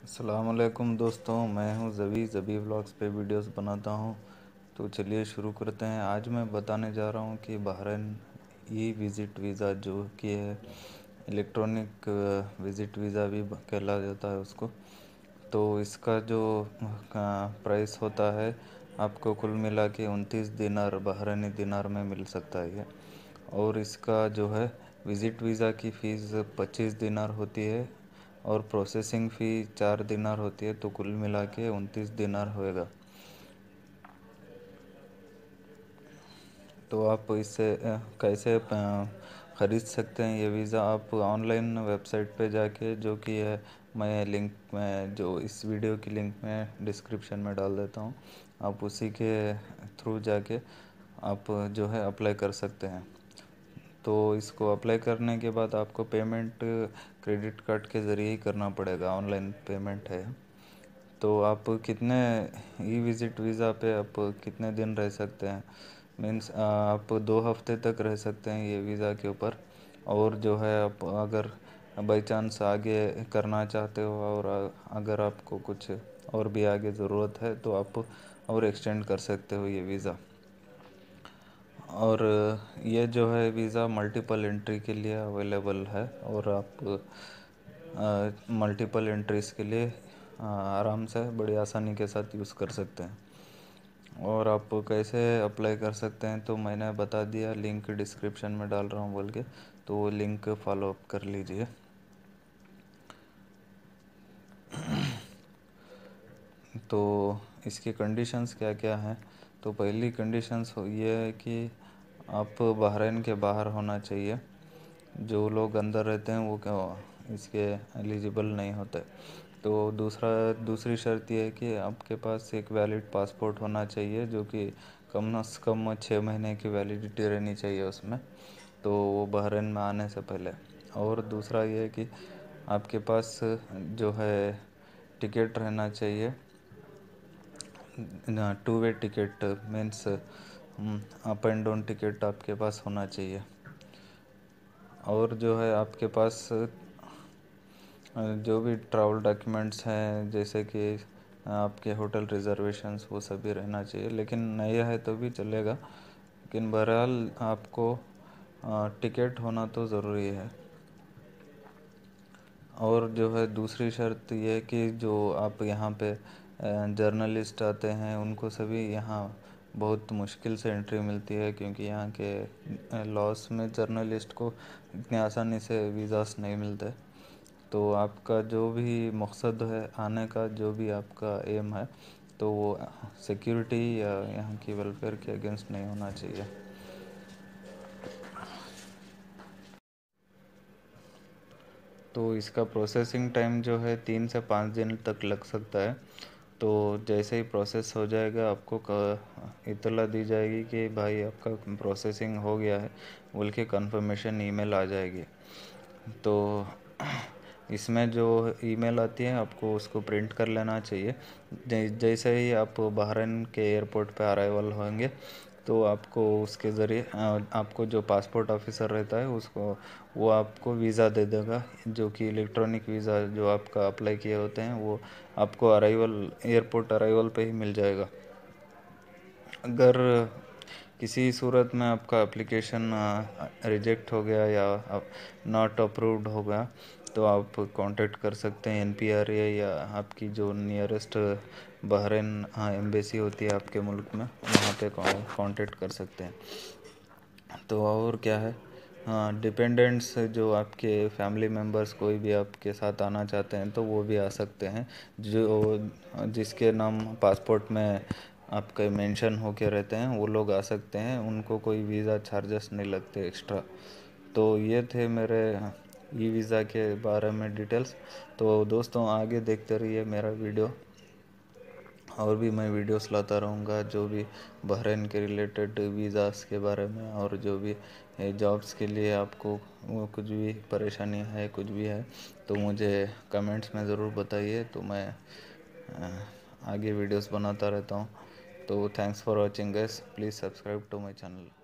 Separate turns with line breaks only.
अस्सलामुअलैकुम दोस्तों, मैं हूं ज़बी व्लॉग्स पे वीडियोस बनाता हूं। तो चलिए शुरू करते हैं। आज मैं बताने जा रहा हूं कि बहरीन ई विज़िट वीज़ा जो कि है इलेक्ट्रॉनिक विज़िट वीज़ा भी कहला जाता है उसको। तो इसका जो प्राइस होता है आपको कुल मिला के 29 दिनार बहरीनी दिनार में मिल सकता है ये। और इसका जो है विज़िट वीज़ा की फ़ीस 25 दिनार होती है और प्रोसेसिंग फ़ी 4 दिनार होती है। तो कुल मिला के 29 दिनार होएगा। तो आप इससे कैसे ख़रीद सकते हैं ये वीज़ा? आप ऑनलाइन वेबसाइट पे जाके, जो कि है मैं लिंक में जो इस वीडियो की लिंक में डिस्क्रिप्शन में डाल देता हूँ, आप उसी के थ्रू जाके आप जो है अप्लाई कर सकते हैं। तो इसको अप्लाई करने के बाद आपको पेमेंट क्रेडिट कार्ड के ज़रिए ही करना पड़ेगा, ऑनलाइन पेमेंट है। तो आप कितने ई विज़िट वीज़ा पे आप कितने दिन रह सकते हैं? मीन्स आप 2 हफ्ते तक रह सकते हैं ये वीज़ा के ऊपर। और जो है आप अगर बाई चांस आगे करना चाहते हो और अगर आपको कुछ और भी आगे ज़रूरत है तो आप और एक्सटेंड कर सकते हो ये वीज़ा। और ये जो है वीज़ा मल्टीपल एंट्री के लिए अवेलेबल है और आप मल्टीपल एंट्रीज़ के लिए आराम से बड़ी आसानी के साथ यूज़ कर सकते हैं। और आप कैसे अप्लाई कर सकते हैं तो मैंने बता दिया, लिंक डिस्क्रिप्शन में डाल रहा हूँ बोल के, तो वो लिंक फॉलो अप कर लीजिए। तो इसकी कंडीशंस क्या क्या हैं? तो पहली कंडीशंस ये है कि आप बहरीन के बाहर होना चाहिए। जो लोग अंदर रहते हैं वो क्या इसके एलिजिबल नहीं होते। तो दूसरी शर्त ये है कि आपके पास एक वैलिड पासपोर्ट होना चाहिए, जो कि कम से कम 6 महीने की वैलिडिटी रहनी चाहिए उसमें, तो वो बहरीन में आने से पहले। और दूसरा ये है कि आपके पास जो है टिकट रहना चाहिए, 2 way ticket, means up and down ticket आपके पास होना चाहिए। और जो है आपके पास जो भी ट्रैवल डॉक्यूमेंट्स हैं, जैसे कि आपके होटल रिजर्वेशंस, वो सभी रहना चाहिए। लेकिन नहीं है तो भी चलेगा, लेकिन बहरहाल आपको टिकट होना तो ज़रूरी है। और जो है दूसरी शर्त ये है कि जो आप यहाँ पे जर्नलिस्ट आते हैं उनको सभी यहाँ बहुत मुश्किल से एंट्री मिलती है, क्योंकि यहाँ के लॉस में जर्नलिस्ट को इतनी आसानी से वीज़ास नहीं मिलते। तो आपका जो भी मकसद है आने का, जो भी आपका एम है, तो वो सिक्योरिटी या यहाँ की वेलफेयर के अगेंस्ट नहीं होना चाहिए। तो इसका प्रोसेसिंग टाइम जो है 3 से 5 दिन तक लग सकता है। तो जैसे ही प्रोसेस हो जाएगा आपको इत्तला दी जाएगी कि भाई आपका प्रोसेसिंग हो गया है बोल के कंफर्मेशन ईमेल आ जाएगी। तो इसमें जो ईमेल आती है आपको उसको प्रिंट कर लेना चाहिए। जैसे ही आप बहरीन के एयरपोर्ट पे अराइवल होंगे तो आपको उसके ज़रिए आपको जो पासपोर्ट ऑफिसर रहता है उसको वो आपको वीज़ा दे देगा, जो कि इलेक्ट्रॉनिक वीज़ा जो आपका अप्लाई किए होते हैं वो आपको एयरपोर्ट अराइवल पे ही मिल जाएगा। अगर किसी सूरत में आपका एप्लीकेशन रिजेक्ट हो गया या नॉट अप्रूव्ड हो गया तो आप कांटेक्ट कर सकते हैं NPRA या आपकी जो नियरेस्ट बहरीन एम्बेसी होती है आपके मुल्क में, वहाँ पे कांटेक्ट कर सकते हैं। तो और क्या है, हाँ, डिपेंडेंट्स जो आपके फैमिली मेम्बर्स कोई भी आपके साथ आना चाहते हैं तो वो भी आ सकते हैं, जो जिसके नाम पासपोर्ट में आपके मेंशन होके रहते हैं वो लोग आ सकते हैं। उनको कोई वीज़ा चार्जेस नहीं लगते एक्स्ट्रा। तो ये थे मेरे ई वीज़ा के बारे में डिटेल्स। तो दोस्तों आगे देखते रहिए मेरा वीडियो, और भी मैं वीडियोस लाता रहूँगा जो भी बहरीन के रिलेटेड वीज़ास के बारे में, और जो भी जॉब्स के लिए आपको वो कुछ भी परेशानी है, कुछ भी है, तो मुझे कमेंट्स में ज़रूर बताइए। तो मैं आगे वीडियोस बनाता रहता हूँ। तो thanks for watching guys, please subscribe to my channel.